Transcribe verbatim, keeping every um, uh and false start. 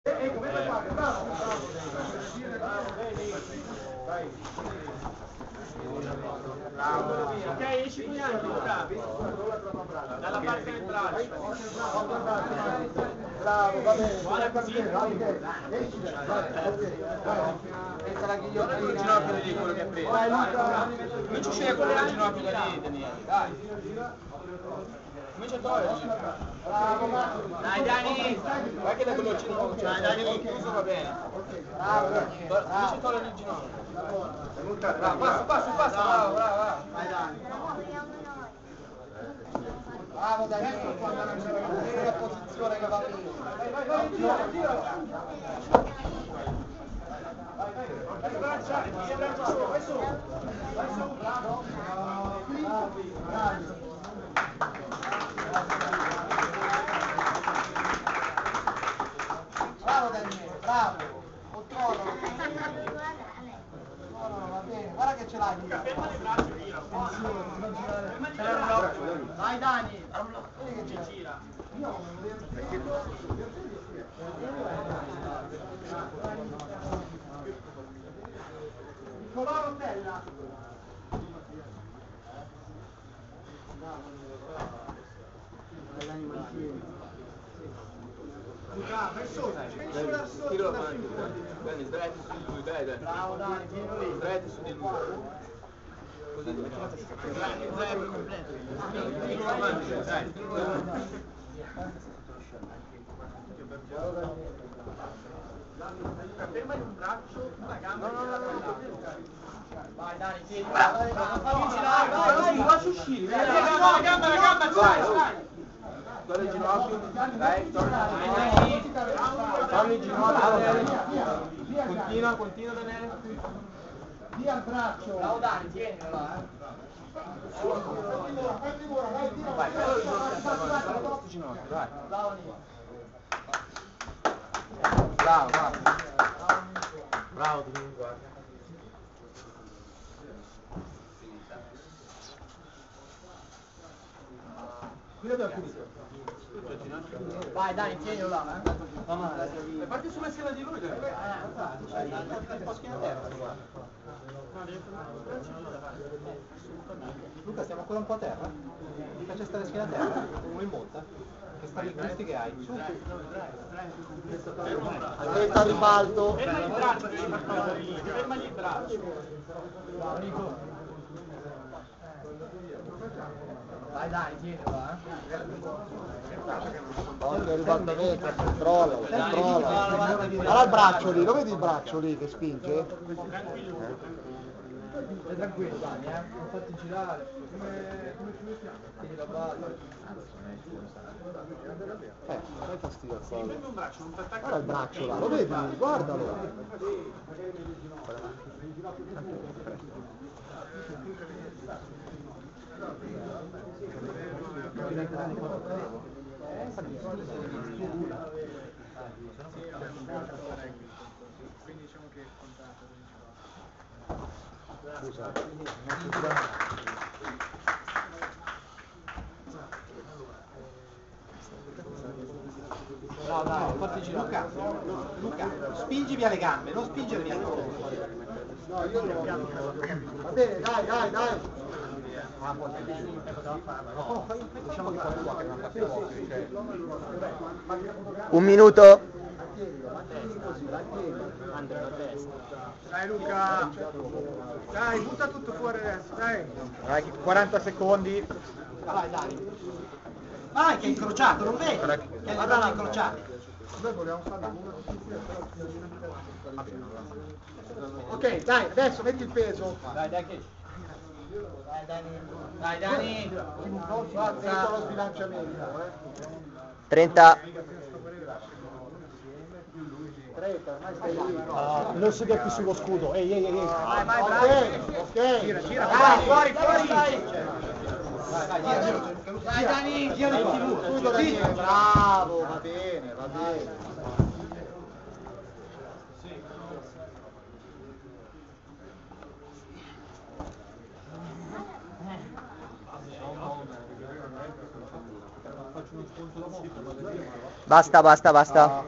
Ecco, guarda qua, bravo, bravo. Ok, esci qui anche, Luca. Dalla parte del braccio. Bravo, va bene. Buona così. Pensa la ghigliottina. Guarda il ginocchio di lì, quello che ha preso. Vai, Luca. Comincia a uscire quello del ginocchio da lì, Daniele. Dai. Comincia a toglierli. Bravo, Marco. Dai, Dani. Vai che da quello ginocchio. Dai, Dani. Chiuso va bene. Bravo, Comincia a togliere il ginocchio. bravo. Passa, passa, passa. Bravo, bravo, bravo. Vai, Dani. Bravo, Dani. Questa è la posizione che va bene. Vai, vai, vai, gira, gira. Vai, braccia, via braccia su, vai su. Vai su, bravo. Qui, bravo. Bravo Daniele, bravo. Controllalo. No, no, va bene, guarda che ce l'hai. Ferma le braccia, gira. Ferma le braccia. Vai Dani. Vedi che Gira. Nicolò Rotella. Luca, vai su, metti sulla sotto. Tiro avanti. Dani, sdraiati su di lui, dai, dai. Bravo Dani, tieni lì. Sdraiati su di lui. Così. Sdraiati per completo. Tiro avanti, dai. Tiro avanti. Fermagli un braccio, una gamba. No, no, no, no. Vai Dani, tieni. Vai, Vai, vai, vai, vai. lascia uscire. La gamba, la gamba, la gamba, vai, vai. Torna il ginocchio, dai, torna il Dai, ginocchio, torna il ginocchio, Daniele. Via, Continua, continua Daniele. via il braccio. Bravo Dani, tienilo là, eh. Vai, però il ginocchio, ginocchio, dai. Bravo Nino. Bravo, bravo. Bravo, guarda. Qui abbiamo finito. Vai Dani, tienilo là, eh. No, no, adesso parti sulla schiena di lui, dai. un po' schiena a terra, guarda. Luca, stiamo ancora un po' a terra? Ti piace stare schiena a terra? Uno in monta? Che sta i gusti che hai? Su. Testa al ribalto. Fermagli il braccio, fermagli il braccio. Vai Dani, tienilo là, eh. Occhio al ribaltamento, controllalo, controllalo. Guarda il braccio lì, lo vedi il braccio lì che spinge? Stai tranquillo Dani, eh. Non fatti girare. Come come ci mettiamo? Tieni la base. Eh, dai fastidio al collo. Fermi un braccio, non ti attacca. Guarda il braccio là, lo vedi? Guardalo. Quindi diciamo che il contratto. Scusa. No, dai, fatti girare. Luca, Luca, spingi via le gambe, non spingere via il collo. No, io lo va bene, dai, dai, dai. Un minuto. Dai Luca. Dai, butta tutto fuori adesso, dai. Dai, quaranta secondi. Vai Dani. Vai che è incrociato, non vedi? Che è le gambe incrociate. Noi vogliamo fare una. Ok, dai, adesso metti il peso. Dai, dai che. Dai Dani. Dai Dani. Attento allo sbilanciamento, eh. trenta. trenta, ormai stai lì. Ah, non si vede più sullo scudo. Ehi, ehi, ehi. Vai, vai, Ok, bravo. ok. Gira, gira, Dai, vai, fuori, fuori, fuori. Dai, gira. Dai Dani, gira in tv. Subito Daniele, bravo, va bene, va bene. Basta, basta, basta.